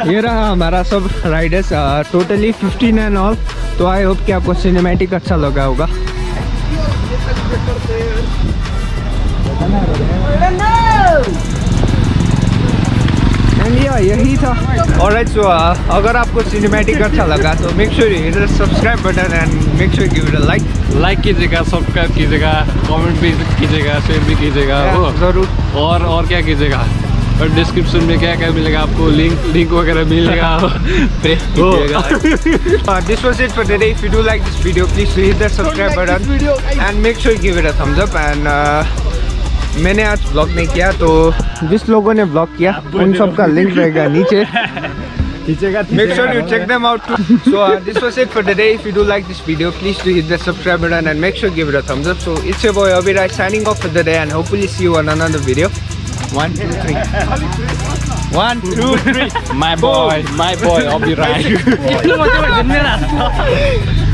ये रहा हमारा सब राइडर्स, टोटली 15 एंड ऑल। तो आई होप कि आपको सिनेमैटिक अच्छा लगा होगा। यही था। ऑलराइट, सो अगर आपको सिनेमैटिक अच्छा लगा तो make sure you hit the subscribe button and make sure give it a like कीजिएगा, सब्सक्राइब कीजिएगा, कमेंट भी कीजिएगा, शेयर भी कीजिएगा। जरूर। और क्या कीजिएगा, और डिस्क्रिप्शन में क्या मिलेगा आपको, लिंक वगैरह मिलेगा। This was it for today. If you do like this video, please hit the subscribe button and make sure you give it a thumbs up. And मैंने आज ब्लॉग नहीं किया, तो जिस लोगों ने ब्लॉग किया उन सब का लिंक रहेगा नीचे। Make sure you check them out too. So this was it for today. If you do like this video, please do hit the subscribe button and make sure you give it a thumbs up. So it's your boy URI signing off for the day, and hopefully see you on another video. 1, 2, 3. 1, 2, 3. My boy, URI.